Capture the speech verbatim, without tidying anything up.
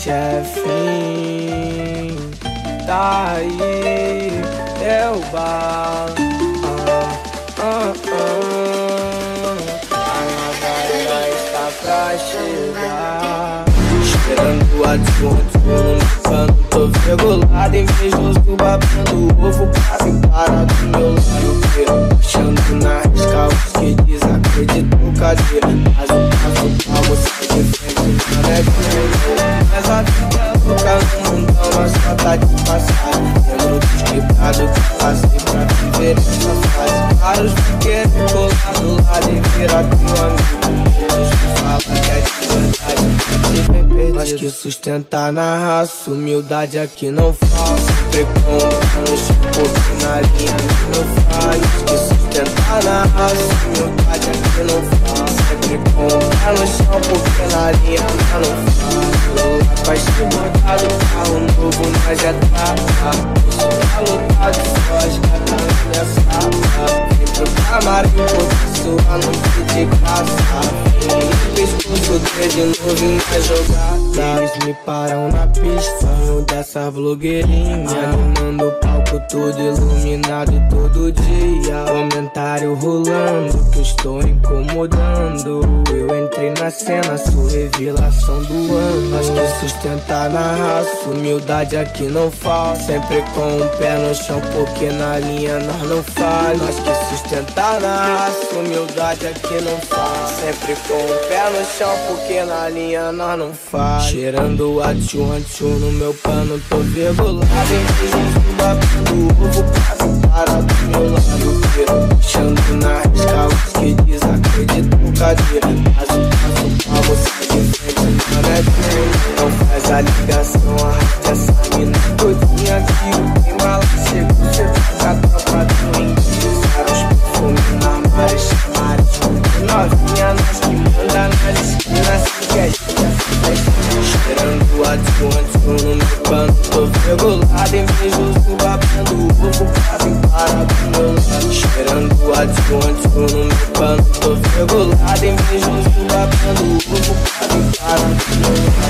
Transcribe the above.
chefinho, tá aí, é o bar. Ah, ah, ah. A galera está pra chegar, esperando a desconto no pano. Tô regulado, invejoso, babando ovo quase para do meu lado. Puxando na risca os que desacreditam, cadê? Mas o passo pra você de frente, mano, é grande. Mas a vida é louca no mundão, mas só tá de passagem. Lembro dos quebrados que passei pra viver essa fase. Vários que querem colar do lado e virar teu amigo. Eles que falam que é de verdade, mas que sustentar na raça, humildade aqui não falta. Sempre no chão, pouco na linha não faz. Que sustentar na raça, humildade aqui não falta. Sempre com o pé no chão, pouco na linha não faz. Lá faz botado, carro novo, mas já tá. Isso tá lotado, só as gatas nessa sala. Vem pro camarim, porque sua noite de caça. Pescoço de novo na jogada. Eles me param na pista, um dessa blogueirinha, animando o palco todo iluminado todo dia. Comentário rolando que eu estou incomodando. Eu entrei na cena, sou revelação do ano. Acho que sustentar na raça, humildade aqui não falta. Sempre com o pé no chão, porque na linha nós não falha. Acho que sustentar na raça, humildade aqui não falta. Sempre com o pé no chão, porque na linha nós não falha. Cheirando a tchu-tchu no meu pano, tô regulado. Invejoso, babando ovo quase para do meu lado. Puxando na risca os que desacreditam, cadê? Mas o passo pra você de frente, mano, é grande. Não faz a ligação, arrasta essa mina todinha aqui. O tem mala chega, você faz a tropa do índio. Os perfumes na marcha, marcha. Novinha, nós que manda nas esquinas, se quer esperando a desconto no meu pano, tô regulado. Invejoso, babando ovo quase para do meu lado. Esperando a desconto no meu pano, tô regulado. Invejoso, babando ovo quase para do meu lado.